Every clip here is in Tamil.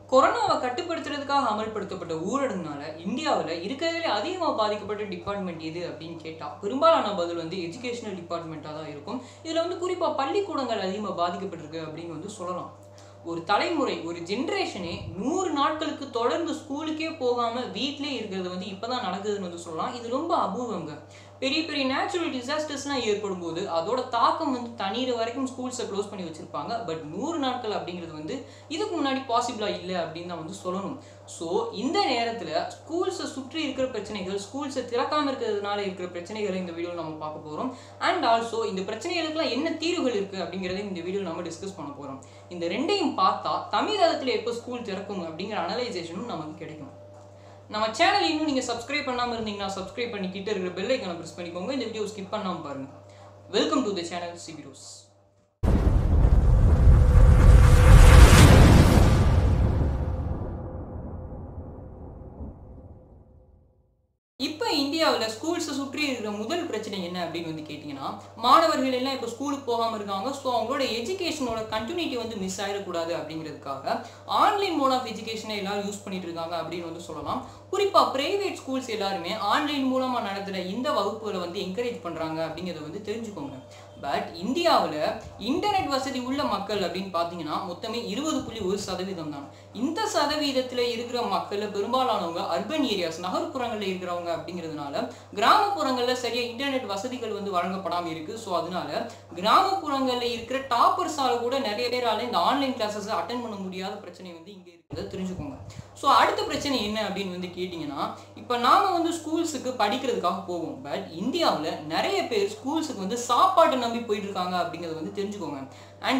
கொரோனாவை கட்டுப்படுத்துறதுக்காக அமல்படுத்தப்பட்ட ஊரடங்குனால இந்தியாவில் இருக்கிறதுலே அதிகமாக பாதிக்கப்பட்ட டிபார்ட்மெண்ட் எது அப்படின்னு கேட்டால் பெரும்பாலான பதில் வந்து எஜுகேஷனல் டிபார்ட்மெண்ட்டாக தான் இருக்கும். இதில் வந்து குறிப்பாக பள்ளிக்கூடங்கள் அதிகமாக பாதிக்கப்பட்டிருக்கு அப்படின்னு வந்து சொல்லலாம். ஒரு தலைமுறை, ஒரு ஜென்ரேஷனே 100 நாட்களுக்கு தொடர்ந்து ஸ்கூலுக்கே போகாமல் வீட்டிலே இருக்கிறது வந்து இப்போ தான் நடக்குதுன்னு வந்து சொல்லலாம். இது ரொம்ப அபூர்வங்க. பெரிய பெரிய நேச்சுரல் டிசாஸ்டர்ஸ்லாம் ஏற்படும் போது அதோட தாக்கம் வந்து தண்ணீர் வரைக்கும் ஸ்கூல்ஸை க்ளோஸ் பண்ணி வச்சுருப்பாங்க. பட் 100 நாட்கள் அப்படிங்கிறது வந்து இதுக்கு முன்னாடி பாசிபிளாக இல்லை அப்படின்னு தான் வந்து சொல்லணும். ஸோ இந்த நேரத்தில் ஸ்கூல்ஸை சுற்றி இருக்கிற பிரச்சனைகள், ஸ்கூல்ஸை திறக்காமல் இருக்கிறதுனால இருக்கிற பிரச்சனைகளை இந்த வீடியோவில் நம்ம பார்க்க போகிறோம். அண்ட் ஆல்சோ இந்த பிரச்சனைகளுக்கெல்லாம் என்ன தீர்வுகள் இருக்குது அப்படிங்கிறத இந்த வீடியோவில் நம்ம டிஸ்கஸ் பண்ண போகிறோம். இந்த ரெண்டையும் பார்த்தா தமிழகத்தில் எப்போ ஸ்கூல் திறக்கும் அப்படிங்கிற அனலைசேஷனும் நமக்கு கிடைக்கும். நம்ம சேனல் இன்னும் நீங்கள் சப்ஸ்கிரைப் பண்ணாமல் இருந்தீங்கன்னா சப்ஸ்கிரைப் பண்ணி கிட்ட இருக்கிற பெல் ஐக்கானை ப்ரெஸ் பண்ணிக்கோங்க. இந்த வீடியோ ஸ்கிப் பண்ணாமல் பாருங்கள். வெல்கம் டு த சேனல் சிபிரோஸ். இப்போ இந்தியாவில் ஸ்கூல்ஸை சுற்றி இருக்கிற முதல் பிரச்சனை என்ன அப்படின்னு வந்து கேட்டிங்கன்னா, மாணவர்கள் எல்லாம் இப்போ ஸ்கூலுக்கு போகாமல் இருக்காங்க. ஸோ அவங்களோட எஜுகேஷனோட கண்டினியூட்டி வந்து மிஸ் ஆகிடக்கூடாது அப்படிங்கிறதுக்காக ஆன்லைன் மோட் ஆஃப் எஜுகேஷனை எல்லாரும் யூஸ் பண்ணிட்டு இருக்காங்க அப்படின்னு வந்து சொல்லலாம். குறிப்பாக பிரைவேட் ஸ்கூல்ஸ் எல்லாருமே ஆன்லைன் மூலமாக நடத்துகிற இந்த வகுப்புகளை வந்து என்கரேஜ் பண்ணுறாங்க அப்படிங்கிறத வந்து தெரிஞ்சுக்கோங்க. பட் இந்தியாவில் இன்டர்நெட் வசதி உள்ள மக்கள் அப்படின்னு பார்த்தீங்கன்னா மொத்தமே 20.1% தான். இந்த சதவீதத்தில் இருக்கிற மக்களில் பெரும்பாலானவங்க அர்பன் ஏரியாஸ், நகர்ப்புறங்களில் இருக்கிறவங்க அப்படிங்கிறதுனால கிராமப்புறங்களில் சரியாக இன்டர்நெட் வசதிகள் வந்து வழங்கப்படாமல் இருக்குது. ஸோ அதனால கிராமப்புறங்களில் இருக்கிற டாப்பர்ஸால் கூட நிறைய பேரால் இந்த ஆன்லைன் கிளாஸஸை அட்டன் பண்ண முடியாத பிரச்சனை வந்து இங்கே இருக்கிறத தெரிஞ்சுக்கோங்க. ஸோ அடுத்த பிரச்சனை என்ன அப்படின்னு வந்து கேட்டிங்கன்னா, இப்போ நாம் வந்து ஸ்கூல்ஸுக்கு படிக்கிறதுக்காக போவோம். பட் இந்தியாவில் நிறைய பேர் ஸ்கூல்ஸுக்கு வந்து சாப்பாட்டை நம்பி போயிட்டு இருக்காங்க அப்படிங்கிறத வந்து தெரிஞ்சுக்கோங்க. அண்ட்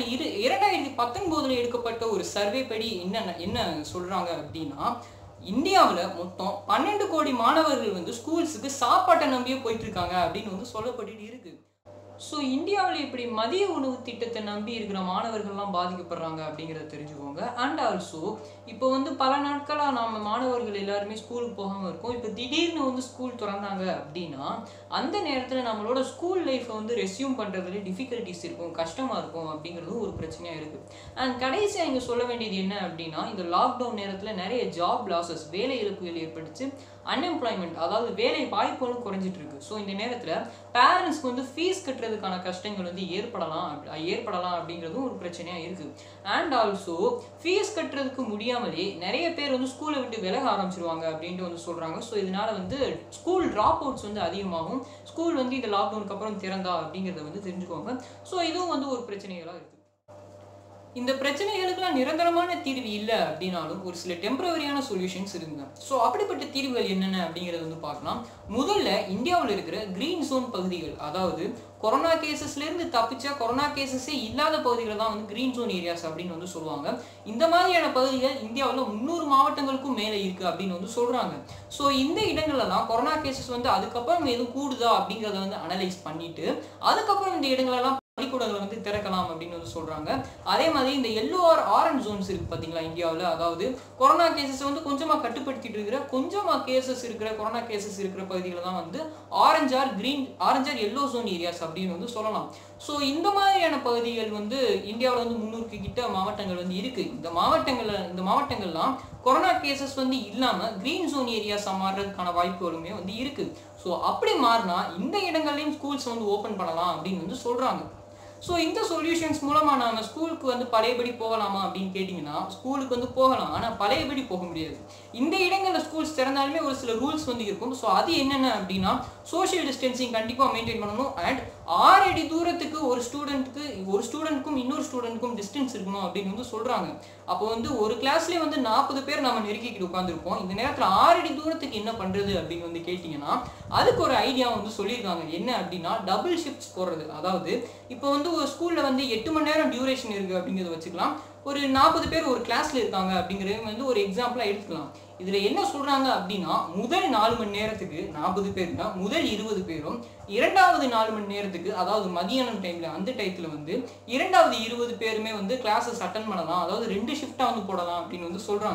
2019 எடுக்கப்பட்ட ஒரு சர்வே படி என்ன சொல்கிறாங்க அப்படின்னா, இந்தியாவில் மொத்தம் 12 கோடி மாணவர்கள் வந்து ஸ்கூல்ஸுக்கு சாப்பாட்டை நம்பியே போயிட்டு இருக்காங்க அப்படின்னு வந்து சொல்லப்பட்டு இருக்கு. ஸோ இந்தியாவில் இப்படி மதிய உணவு திட்டத்தை நம்பி இருக்கிற மாணவர்கள்லாம் பாதிக்கப்படுறாங்க அப்படிங்கிறத தெரிஞ்சுக்கோங்க. அண்ட் ஆல்சோ இப்போ வந்து பல நாட்களாக நம்ம மாணவர்கள் எல்லாருமே ஸ்கூலுக்கு போகாமல் இருக்கோம். இப்போ திடீர்னு வந்து ஸ்கூல் திறந்தாங்க அப்படின்னா அந்த நேரத்தில் நம்மளோட ஸ்கூல் லைஃப்பை வந்து ரெஸ்யூம் பண்ணுறதுல டிஃபிகல்ட்டிஸ் இருக்கும், கஷ்டமாக இருக்கும் அப்படிங்கிறதும் ஒரு பிரச்சனையாக இருக்குது. அண்ட் கடைசியாக இங்கே சொல்ல வேண்டியது என்ன அப்படின்னா, இந்த லாக்டவுன் நேரத்தில் நிறைய ஜாப் லாஸஸ், வேலை இழப்புகள் ஏற்பட்டுச்சு. அன்எம்ப்ளாய்மெண்ட், அதாவது வேலை வாய்ப்புகளும் குறைஞ்சிட்டு இருக்கு. ஸோ இந்த நேரத்தில் பேரண்ட்ஸ்க்கு வந்து ஃபீஸ் கட்டுறதுக்கான கஷ்டங்கள் வந்து ஏற்படலாம் அப்படிங்கிறதும் ஒரு பிரச்சனையாக இருக்குது. அண்ட் ஆல்சோ ஃபீஸ் கட்டுறதுக்கு முடியாமலே நிறைய பேர் வந்து ஸ்கூலை விட்டு விலக ஆரம்பிச்சிருவாங்க அப்படின்ட்டு வந்து சொல்கிறாங்க. ஸோ இதனால வந்து ஸ்கூல் ட்ராப் அவுட்ஸ் வந்து அதிகமாகும். ஸ்கூல் வந்து இந்த லாக்டவுனுக்கு அப்புறம் திறந்தா அப்படிங்கிறத வந்து தெரிஞ்சுக்கோங்க. ஸோ இதுவும் வந்து ஒரு பிரச்சனைகளாக இருக்குது. இந்த பிரச்சனைகளுக்கெல்லாம் நிரந்தரமான தீர்வு இல்லை அப்படின்னாலும் ஒரு சில டெம்பரவரியான சொல்யூஷன்ஸ் இருக்குங்க. ஸோ அப்படிப்பட்ட தீர்வுகள் என்னென்ன அப்படிங்கிறத வந்து பார்க்கலாம். முதல்ல இந்தியாவில் இருக்கிற கிரீன் ஜோன் பகுதிகள், அதாவது கொரோனா கேசஸ்லேருந்து தப்பிச்சா கொரோனா கேசஸே இல்லாத பகுதிகளை தான் வந்து கிரீன் ஜோன் ஏரியாஸ் அப்படின்னு வந்து சொல்லுவாங்க. இந்த மாதிரியான பகுதிகள் இந்தியாவில் 300 மாவட்டங்களுக்கும் மேலே இருக்குது அப்படின்னு வந்து சொல்கிறாங்க. ஸோ இந்த இடங்களெல்லாம் கொரோனா கேசஸ் வந்து அதுக்கப்புறம் எதுவும் கூடுதா அப்படிங்கிறத வந்து அனலைஸ் பண்ணிட்டு அதுக்கப்புறம் இந்த இடங்களெல்லாம் பள்ளிக்கூடங்களை வந்து திறக்கலாம் அப்படின்னு வந்து சொல்கிறாங்க. அதே மாதிரி இந்த எல்லோ ஆர் ஆரஞ்ச் ஜோன்ஸ் இருக்குது பார்த்தீங்களா இந்தியாவில், அதாவது கொரோனா கேசஸ் வந்து கொஞ்சமாக கட்டுப்படுத்திட்டு இருக்கிற, கொஞ்சமாக கேசஸ் இருக்கிற, கொரோனா கேசஸ் இருக்கிற பகுதிகளை தான் வந்து orange or yellow zone areas அப்படின்னு வந்து சொல்லலாம். ஸோ இந்த மாதிரியான பகுதிகள் வந்து இந்தியாவில் வந்து 300 கிட்ட மாவட்டங்கள் வந்து இருக்குது. இந்த மாவட்டங்கள்லாம் கொரோனா கேசஸ் வந்து இல்லாமல் கிரீன் ஜோன் ஏரியாஸாக மாறுறதுக்கான வாய்ப்புகளுமே வந்து இருக்குது. ஸோ அப்படி மாறினா இந்த இடங்கள்லையும் ஸ்கூல்ஸ் வந்து ஓப்பன் பண்ணலாம் அப்படின்னு வந்து சொல்கிறாங்க. ஸோ இந்த சொல்யூஷன்ஸ் மூலமாக நம்ம ஸ்கூலுக்கு வந்து பழையபடி போகலாமா அப்படின்னு கேட்டிங்கன்னா, ஸ்கூலுக்கு வந்து போகலாம், ஆனால் பழையபடி போக முடியாது. இந்த இடங்களில் ஸ்கூல்ஸ் திறந்தாலுமே ஒரு சில ரூல்ஸ் வந்து இருக்கும். ஸோ அது என்னென்ன அப்படின்னா, சோஷியல் டிஸ்டன்சிங் கண்டிப்பாக மெயின்டைன் பண்ணணும். அண்ட் 6 அடி தூரத்துக்கு ஒரு ஸ்டூடெண்ட்டுக்கும் இன்னொரு ஸ்டூடெண்ட்டுக்கும் டிஸ்டன்ஸ் இருக்கணும் அப்படின்னு வந்து சொல்கிறாங்க. அப்போ வந்து ஒரு கிளாஸ்லேயே வந்து 40 பேர் நம்ம நெருக்கிக்கிட்டு உட்காந்துருப்போம். இந்த நேரத்தில் 6 அடி தூரத்துக்கு என்ன பண்ணுறது அப்படின்னு வந்து கேட்டிங்கன்னா, அதுக்கு ஒரு ஐடியா வந்து சொல்லியிருக்காங்க. என்ன அப்படின்னா, டபுள் ஷிஃப்ட்ஸ் போடுறது. அதாவது இப்போ வந்து ஒரு ஸ்கூலில் வந்து 8 மணி நேரம் டியூரேஷன் இருக்குது அப்படிங்கிறத வச்சுக்கலாம். ஒரு 40 பேர் ஒரு கிளாஸில் இருக்காங்க அப்படிங்கிறது வந்து ஒரு எக்ஸாம்பிளாக எடுத்துக்கலாம். இதில் என்ன சொல்கிறாங்க அப்படின்னா, முதல் 4 மணி நேரத்துக்கு 40 பேருனா முதல் 20 பேரும், இரண்டாவது 4 மணி நேரத்துக்கு, அதாவது மதியானம் டைமில் அந்த டயத்தில் வந்து இரண்டாவது 20 பேருமே வந்து கிளாஸஸ் அட்டன் பண்ணலாம். அதாவது 2 ஷிஃப்டாக வந்து போடலாம் அப்படின்னு வந்து சொல்கிறாங்க.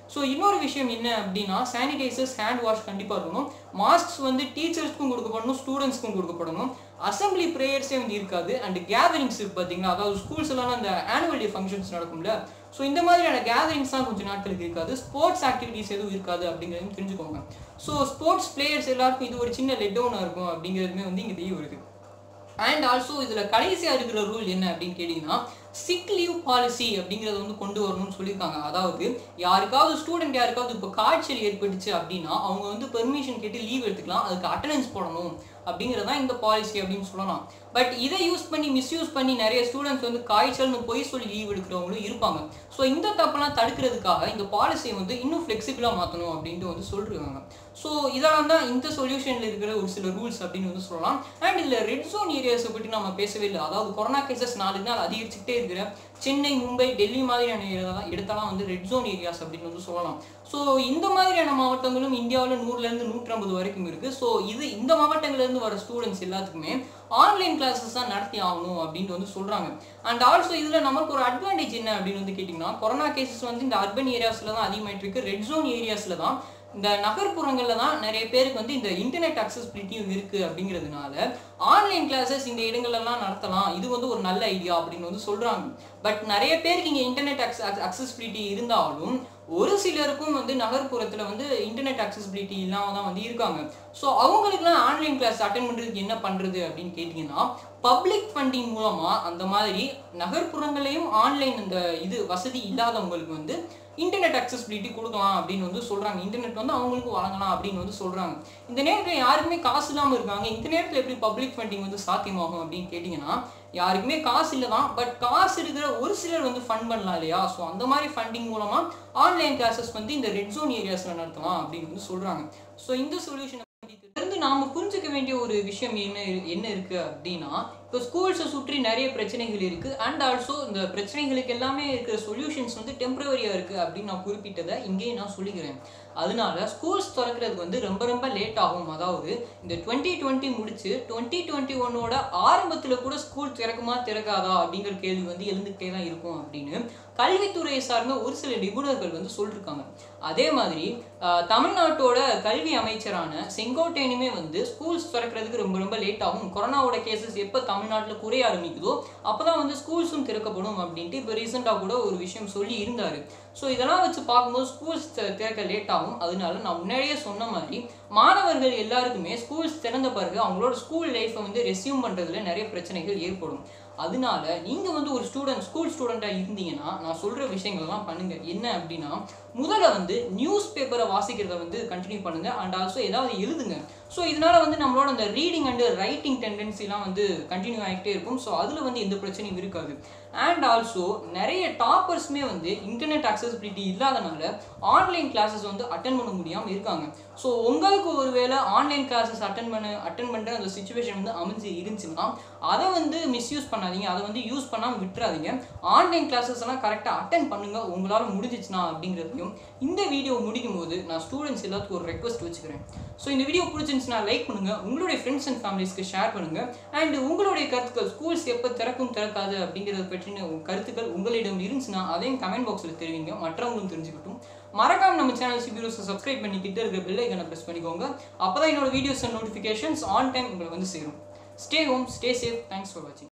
ஸோ இன்னொரு விஷயம் என்ன அப்படின்னா சானிடைசர்ஸ், ஹேண்ட் வாஷ் கண்டிப்பாக இருக்கணும். மாஸ்க்ஸ் வந்து டீச்சர்ஸ்க்கும் கொடுக்கப்படணும், ஸ்டூடெண்ட்ஸ்க்கும் கொடுக்கப்படணும். அசம்பிளி ப்ரேயர்ஸே வந்து இருக்காது. அண்ட் கேதரிங்ஸ் பார்த்தீங்களா, அதாவது ஸ்கூல்ஸ் எல்லாம் அந்த ஆனுவல் டே ஃபங்க்ஷன்ஸ் நடக்கும்ல, ஸோ இந்த மாதிரியான கேதரிங்ஸ் தான் கொஞ்சம் நாட்களுக்கு இருக்காது. ஸ்போர்ட்ஸ் ஆக்டிவிட்டிஸ் எதுவும் இருக்காது அப்படிங்கிறதையும் தெரிஞ்சுக்கோங்க. ஸோ ஸ்போர்ட்ஸ் பிளேயர்ஸ் எல்லாருக்கும் இது ஒரு சின்ன லெட் டவுனாக இருக்கும் அப்படிங்கிறதுமே வந்து இங்கே தெரிய வருது. அண்ட் ஆல்சோ இதில் கடைசியாக இருக்கிற ரூல் என்ன அப்படின்னு கேட்டிங்கன்னா, சிக் லீவ் பாலிசி அப்படிங்கிறத வந்து கொண்டு வரணும்னு சொல்லியிருக்காங்க. அதாவது யாருக்காவது யாருக்காவது இப்போ காய்ச்சல் ஏற்பட்டுச்சு அப்படின்னா அவங்க வந்து பெர்மிஷன் கேட்டு லீவ் எடுத்துக்கலாம், அதுக்கு அட்டண்டன்ஸ் போடணும் அப்படிங்கிறதான் இந்த பாலிசி அப்படின்னு சொல்லலாம். பட் இதை யூஸ் பண்ணி மிஸ்யூஸ் பண்ணி நிறைய ஸ்டூடெண்ட்ஸ் வந்து காய்ச்சல்னு பொய் சொல்லி லீவ் எடுக்கிறவங்களும் இருப்பாங்க. ஸோ இந்த தப்பெல்லாம் தடுக்கிறதுக்காக இந்த பாலிசியை வந்து இன்னும் ஃப்ளெக்சிபிளாக மாற்றணும் அப்படின்ட்டு வந்து சொல்லிருக்காங்க. ஸோ இதெல்லாம் தான் இந்த சொல்யூஷனில் இருக்கிற ஒரு சில ரூல்ஸ் அப்படின்னு வந்து சொல்லலாம். அண்ட் இதில் ரெட் ஜோன் ஏரியாஸை பற்றி நம்ம பேசவே இல்லை. அதாவது கொரோனா கேசஸ் 4 நாள் அதிகரிச்சுட்டே இருக்கிற சென்னை, மும்பை, டெல்லி மாதிரியான இடத்தெல்லாம் வந்து ரெட் ஜோன் ஏரியாஸ் அப்படின்னு வந்து சொல்லலாம். ஸோ இந்த மாதிரியான மாவட்டங்களும் இந்தியாவில் 100லேருந்து 150 வரைக்கும் இருக்குது. ஸோ இந்த மாவட்டங்கள்லேருந்து வர ஸ்டூடெண்ட்ஸ் எல்லாத்துக்குமே ஆன்லைன் கிளாஸஸ் தான் நடத்தி ஆகணும் அப்படின்ட்டு வந்து சொல்கிறாங்க. அண்ட் ஆல்சோ இதில் நமக்கு ஒரு அட்வான்டேஜ் என்ன அப்படின்னு வந்து கேட்டிங்கன்னா, கொரோனா கேசஸ் வந்து இந்த அர்பன் ஏரியாஸில் தான் அதிகமாகிட்டு இருக்கு. ரெட் ஜோன் ஏரியாஸில் தான், இந்த நகர்ப்புறங்களில் தான் நிறைய பேருக்கு வந்து இந்த இன்டர்நெட் அக்சசிபிலிட்டியும் இருக்குது. அப்படிங்கிறதுனால ஆன்லைன் கிளாஸஸ் இந்த இடங்கள்லாம் நடத்தலாம், இது வந்து ஒரு நல்ல ஐடியா அப்படின்னு வந்து சொல்கிறாங்க. பட் நிறைய பேருக்கு இங்கே இன்டர்நெட் அக்சசிபிலிட்டி இருந்தாலும் ஒரு சிலருக்கும் வந்து நகர்ப்புறத்தில் வந்து இன்டர்நெட் அக்சசிபிலிட்டி இல்லாமல் தான் வந்து இருக்காங்க. ஸோ அவங்களுக்குலாம் ஆன்லைன் கிளாஸ் அட்டென்ட் பண்ணுறதுக்கு என்ன பண்ணுறது அப்படின்னு கேட்டிங்கன்னா, பப்ளிக் ஃபண்டிங் மூலமாக அந்த மாதிரி நகர்ப்புறங்களையும் ஆன்லைன் இந்த இது வசதி இல்லாதவங்களுக்கு வந்து இன்டர்நெட் அக்சசிபிலிட்டி கொடுக்கலாம் அப்படின்னு வந்து சொல்கிறாங்க. இன்டர்நெட் வந்து அவங்களுக்கு வழங்கலாம் அப்படின்னு வந்து சொல்கிறாங்க. இந்த நேரத்தில் யாருக்குமே காசு இல்லாமல் இருக்காங்க, இந்த நேரத்தில் எப்படி பப்ளிக் ஃபண்டிங் வந்து சாத்தியமாகும் அப்படின்னு கேட்டிங்கன்னா, யாருக்குமே காசு இல்லை தான். பட் காசு இருக்கிற ஒரு சிலர் வந்து ஃபண்ட் பண்ணலாம் இல்லையா? ஸோ அந்த மாதிரி ஃபண்டிங் மூலமாக ஆன்லைன் கிளாஸஸ் வந்து இந்த ரெட் ஜோன் ஏரியாஸில் நடத்தலாம் அப்படின்னு வந்து சொல்கிறாங்க. ஸோ இந்த சொல்யூஷனை இருந்து நாம புரிஞ்சுக்க வேண்டிய ஒரு விஷயம் என்ன இருக்கு அப்படின்னா, இப்போ ஸ்கூல்ஸை சுற்றி நிறைய பிரச்சனைகள் இருக்கு. அண்ட் ஆல்சோ இந்த பிரச்சனைகளுக்கு எல்லாமே இருக்கிற சொல்யூஷன்ஸ் வந்து டெம்பரவரியா இருக்கு அப்படின்னு நான் குறிப்பிட்டதை இங்கேயே நான் சொல்லிக்கிறேன். அதனால ஸ்கூல்ஸ் திறக்கிறதுக்கு வந்து ரொம்ப ரொம்ப லேட் ஆகும். அதாவது இந்த 2020 முடிச்சு 2021ஓட ஆரம்பத்தில் கூட ஸ்கூல் திறக்குமா திறக்காதா அப்படிங்கிற கேள்வி வந்து எழுந்துகிட்டே தான் இருக்கும் அப்படின்னு கல்வித்துறையை சார்ந்த ஒரு சில நிபுணர்கள் வந்து சொல்லியிருக்காங்க. அதே மாதிரி தமிழ்நாட்டோட கல்வி அமைச்சரான செங்கோட்டையனுமே வந்து ஸ்கூல்ஸ் திறக்கிறதுக்கு ரொம்ப ரொம்ப லேட் ஆகும், கொரோனாவோட கேசஸ் எப்போ தமிழ்நாட்டில் குறைய ஆரம்பிக்குதோ அப்போதான் வந்து ஸ்கூல்ஸும் திறக்கப்படும் அப்படின்ட்டு இப்போ ரீசெண்டாக கூட ஒரு விஷயம் சொல்லி இருந்தார். ஸோ இதெல்லாம் வச்சு பார்க்கும்போது ஸ்கூல்ஸ் திறக்க லேட் ஆகும். அதனால நான் முன்னாடியே சொன்ன மாதிரி மாணவர்கள் எல்லாருக்குமே ஸ்கூல்ஸ் திறந்த பிறகு அவங்களோட ஸ்கூல் லைஃப்பை வந்து ரெஸ்யூம் பண்ணுறதுல நிறைய பிரச்சனைகள் ஏற்படும். அதனால நீங்கள் வந்து ஒரு ஸ்கூல் ஸ்டூடெண்ட்டாக இருந்தீங்கன்னா நான் சொல்கிற விஷயங்கள்லாம் பண்ணுங்கள். என்ன அப்படின்னா, முதல்ல வந்து நியூஸ் பேப்பரை வாசிக்கிறத வந்து கண்டினியூ பண்ணுங்கள். அண்ட் ஆல்சோ ஏதாவது எழுதுங்க. ஸோ இதனால் வந்து நம்மளோட அந்த ரீடிங் அண்டு ரைட்டிங் டெண்டன்சிலாம் வந்து கண்டினியூ ஆகிட்டே இருக்கும். ஸோ அதில் வந்து எந்த பிரச்சனையும் இருக்காது. அண்ட் ஆல்சோ நிறைய டாப்பர்ஸுமே வந்து இன்டர்நெட் அக்சசிபிலிட்டி இல்லாதனால ஆன்லைன் கிளாஸஸ் வந்து அட்டன் பண்ண முடியாமல் இருக்காங்க. ஸோ உங்களுக்கு ஒருவேளை ஆன்லைன் கிளாஸஸ் அட்டன் பண்ணுற அந்த சுச்சுவேஷன் வந்து அமைஞ்சு இருந்துச்சுன்னா அதை வந்து மிஸ்யூஸ் பண்ணாதீங்க, அதை வந்து யூஸ் பண்ணாமல் விட்டுறாதீங்க. ஆன்லைன் கிளாஸஸ் எல்லாம் கரெக்டாக அட்டன் பண்ணுங்கள் உங்களால் முடிஞ்சிச்சுன்னா அப்படிங்கிறதையும் இந்த வீடியோ முடிக்கும் போது நான் ஸ்டூடெண்ட்ஸ் எல்லாத்துக்கும் ஒரு ரெக்வஸ்ட் வச்சுக்கிறேன். ஸோ இந்த வீடியோ பிடிச்சிருந்துச்சுன்னா லைக் பண்ணுங்கள், உங்களுடைய ஃப்ரெண்ட்ஸ் அண்ட் ஃபேமிலிஸ்க்கு ஷேர் பண்ணுங்கள். அண்ட் உங்களுடைய கருத்துக்கள் ஸ்கூல்ஸ் எப்போ திறக்கும் திறக்காது அப்படிங்கிறத பற்றின கருத்துக்கள் உங்களிடம் இருந்துச்சுன்னா அதையும் கமெண்ட் பாக்ஸில் தெரிவிங்க, மற்றவங்களும் தெரிஞ்சுக்கிட்டும். மறக்காம நம்ம சேனல் சிபியூஸை சப்ஸ்கிரைப் பண்ணிக்கிட்டு இருக்கிற பெல் ஐக்கனை ப்ரெஸ் பண்ணிக்கோங்க. அப்போ தான் என்னோட videos and notifications on time உங்களுக்கு வந்து சேரும். Stay home, stay safe. Thanks for வாட்சிங்.